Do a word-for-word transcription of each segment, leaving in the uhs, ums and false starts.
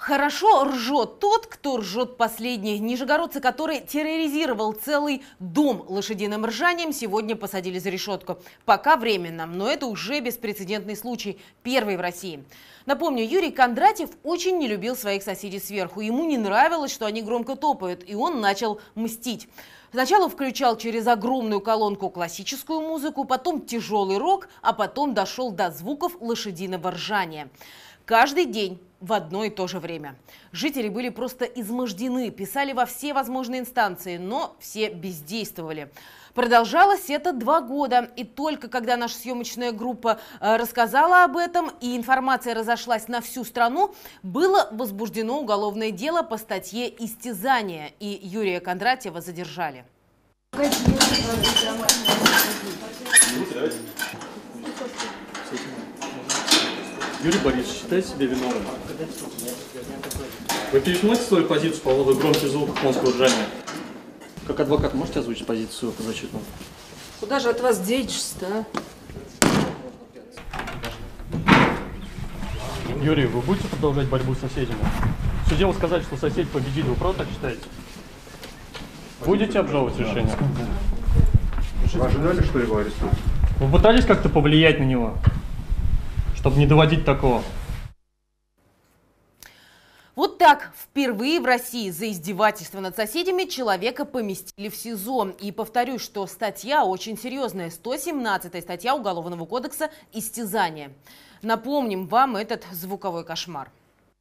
Хорошо ржет тот, кто ржет последний. Нижегородцы, который терроризировал целый дом лошадиным ржанием, сегодня посадили за решетку. Пока временно, но это уже беспрецедентный случай. Первый в России. Напомню, Юрий Кондратьев очень не любил своих соседей сверху. Ему не нравилось, что они громко топают, и он начал мстить. Сначала включал через огромную колонку классическую музыку, потом тяжелый рок, а потом дошел до звуков лошадиного ржания. Каждый день в одно и то же время. Жители были просто измождены, писали во все возможные инстанции, но все бездействовали. Продолжалось это два года. И только когда наша съемочная группа э, рассказала об этом и информация разошлась на всю страну, было возбуждено уголовное дело по статье «Истязание», и Юрия Кондратьева задержали. Юрий Борисович, считаете себя виновным? Вы пересмотрите свою позицию по поводу громких звуков конского ржания? Как адвокат можете озвучить позицию защитную? Куда же от вас денешься-то, а? Юрий, вы будете продолжать борьбу с соседями? В суде вы сказали, что соседи победили. Вы правда так считаете? Будете обжаловать решение? Вы ожидали, что его арестуют? Вы пытались как-то повлиять на него, чтобы не доводить такого? Вот так впервые в России за издевательство над соседями человека поместили в СИЗО. И повторюсь, что статья очень серьезная. сто семнадцатая статья Уголовного кодекса «Истязание». Напомним вам этот звуковой кошмар.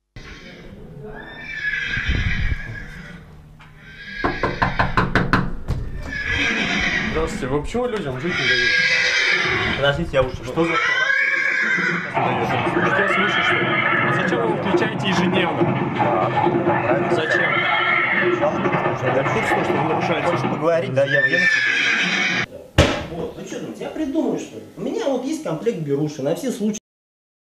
Здравствуйте. Вы почему людям жить не даете? Подождите, я лучше... Что за... Я слышу, что... А зачем вы его включаете ежедневно? Да, зачем? Я в курсе, что вы нарушаете. Хочешь поговорить? Да, я где. Вот, вы что думаете, я придумаю, что ли? У меня вот есть комплект беруши на все случаи.